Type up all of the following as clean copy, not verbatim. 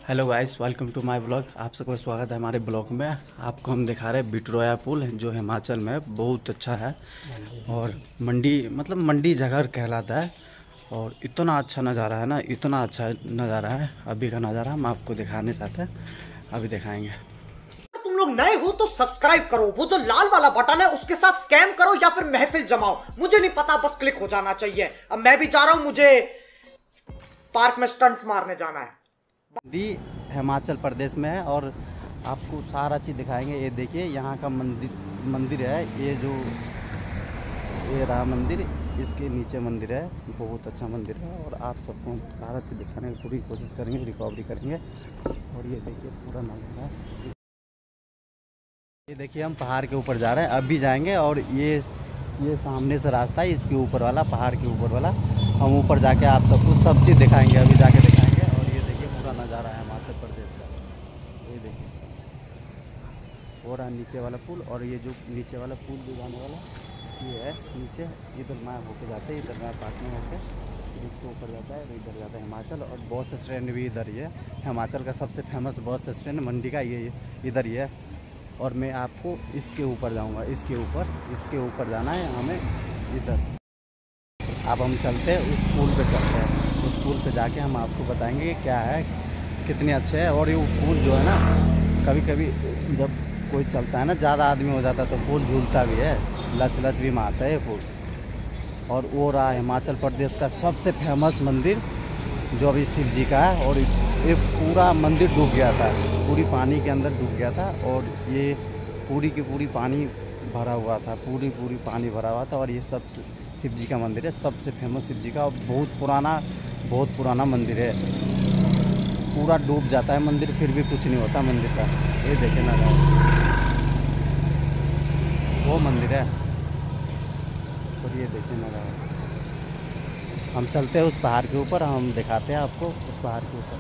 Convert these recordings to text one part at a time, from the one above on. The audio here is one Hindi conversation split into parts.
Hello guys, welcome to my blog. आप सबका स्वागत है हमारे ब्लॉग में। आपको हम दिखा रहे हैं बिटरोया पुल जो हिमाचल में बहुत अच्छा है और मंडी मतलब मंडी जगह कहलाता है। और इतना अच्छा नज़ारा है ना, इतना अच्छा नज़ारा है। अभी का नज़ारा हम आपको दिखाने चाहते हैं, अभी दिखाएंगे। तुम लोग नए हो तो सब्सक्राइब करो, वो जो लाल वाला बटन है उसके साथ स्कैम करो या फिर महफिल जमाओ, मुझे नहीं पता, बस क्लिक हो जाना चाहिए। अब मैं भी जा रहा हूं, मुझे पार्क में स्टंट्स मारने जाना है। मंडी हिमाचल प्रदेश में है और आपको सारा चीज़ दिखाएंगे। ये देखिए यहाँ का मंदिर है, ये रहा मंदिर, इसके नीचे मंदिर है, बहुत अच्छा मंदिर है। और आप सबको हम सारा चीज़ दिखाने की पूरी कोशिश करेंगे, रिकवरी करेंगे। और ये देखिए पूरा नज़ारा, ये देखिए हम पहाड़ के ऊपर जा रहे हैं, अभी जाएंगे। और ये सामने से रास्ता है, इसके ऊपर वाला, पहाड़ के ऊपर वाला। हम ऊपर जाके आप सबको सब चीज़ दिखाएंगे, अभी जाके दिखाएंगे। और ये देखिए पूरा नज़ारा है हिमाचल प्रदेश का, ये देखिए। और नीचे वाला पुल, और ये जो नीचे वाला पुल जो जाने वाला ये है नीचे, इधर मैं होके जाते हैं, इधर मैं पास में होके इसके ऊपर जाता है, इधर जाता है हिमाचल। और बस स्टैंड भी इधर ही है, हिमाचल का सबसे फेमस बस स्टैंड मंडी का ये इधर ही है। और मैं आपको इसके ऊपर जाऊंगा, इसके ऊपर जाना है हमें इधर। अब हम चलते हैं उस पुल पे, चलते हैं उस पुल पे, जाके हम आपको बताएंगे क्या है, कितने अच्छे है। और ये पुल जो है ना, कभी कभी जब कोई चलता है ना, ज़्यादा आदमी हो जाता है तो पुल झूलता भी है, लच लच भी मारता है ये पुल। और वो रहा हिमाचल प्रदेश का सबसे फेमस मंदिर जो अभी शिव जी का है। और ये पूरा मंदिर डूब गया था, पूरी पानी के अंदर डूब गया था। और ये पूरी की पूरी पानी भरा हुआ था, पूरी पानी भरा हुआ था। और ये सब शिव जी का मंदिर है, सबसे फेमस शिव जी का। और बहुत पुराना मंदिर है, पूरा डूब जाता है मंदिर, फिर भी कुछ नहीं होता मंदिर का। ये देखे ना, वो मंदिर है। और ये देखे ना, हम चलते हैं उस पहाड़ के ऊपर, हम दिखाते हैं आपको उस पहाड़ के ऊपर।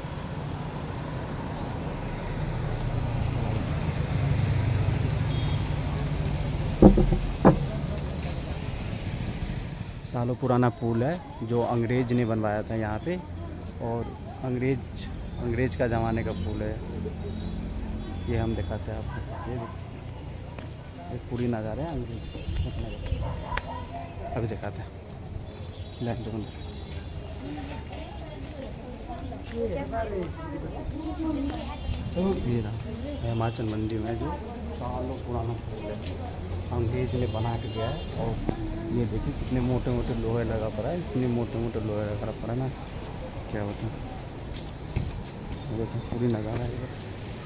सालों पुराना पुल है जो अंग्रेज ने बनवाया था यहाँ पे। और अंग्रेज का ज़माने का पुल है ये, हम दिखाते हैं आपको। ये पूरी नज़ारे हैं अंग्रेज, अभी दिखाते हैं। ये रहा हिमाचल मंडी में जो सालों पुराना पुल है, अंग्रेज ने बना के गया है। और ये देखिए कितने मोटे मोटे लोहे लगा पड़ा है, इतने मोटे मोटे लोहे लगा पड़ा है ना, क्या होता है। देखो पूरी नज़ारा है इधर।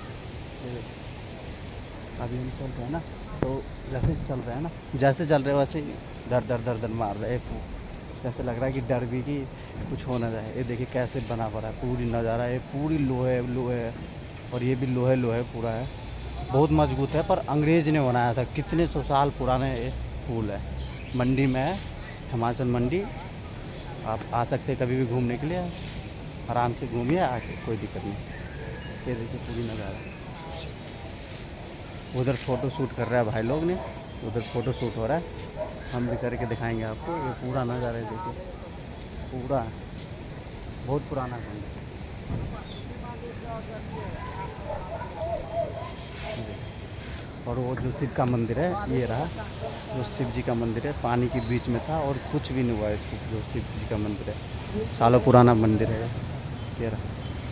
अभी हम चल रहे हैं ना, तो जैसे चल रहे हैं ना, जैसे चल रहे वैसे दर दर दर दर मार रहे हैं, जैसे लग रहा है कि डर भी कि कुछ हो ना जाए। ये देखिए कैसे बना पड़ा है, पूरी नज़ारा है, पूरी लोहे। और ये भी लोहे पूरा है, बहुत मजबूत है। पर अंग्रेज ने बनाया था, कितने सौ साल पुराने ये पुल है। मंडी में है, हिमाचल मंडी। आप आ सकते हैं कभी भी घूमने के लिए, आराम से घूमिए आके, कोई दिक्कत नहीं। ये देखिए पूरी नज़ारा। उधर फ़ोटो शूट कर रहा है भाई लोग ने, उधर फ़ोटो शूट हो रहा है, हम भी करके दिखाएंगे आपको। ये पूरा नज़ारा है, देखिए पूरा बहुत पुराना मंदिर। और वो जो शिव का मंदिर है, ये रहा जो शिव जी का मंदिर है, पानी के बीच में था और कुछ भी नहीं हुआ इसको। जो शिव जी का मंदिर है, सालों पुराना मंदिर है ये रहा।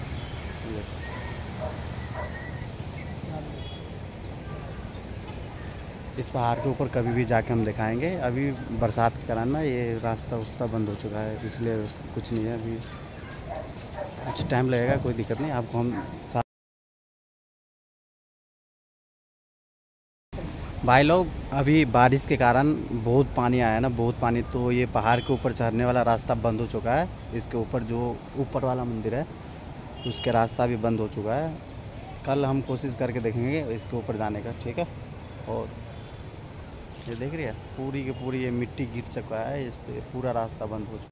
इस पहाड़ के ऊपर कभी भी जाके हम दिखाएंगे। अभी बरसात के कारण ना ये रास्ता बंद हो चुका है, इसलिए कुछ नहीं है, अभी कुछ टाइम लगेगा, कोई दिक्कत नहीं। आपको हम भाई लोग, अभी बारिश के कारण बहुत पानी आया ना, बहुत पानी, तो ये पहाड़ के ऊपर चढ़ने वाला रास्ता बंद हो चुका है। इसके ऊपर जो ऊपर वाला मंदिर है उसके रास्ता भी बंद हो चुका है। कल हम कोशिश करके देखेंगे इसके ऊपर जाने का, ठीक है। और ये देख रही है पूरी की पूरी ये मिट्टी गिर चुका है, इस पर पूरा रास्ता बंद हो चुका है।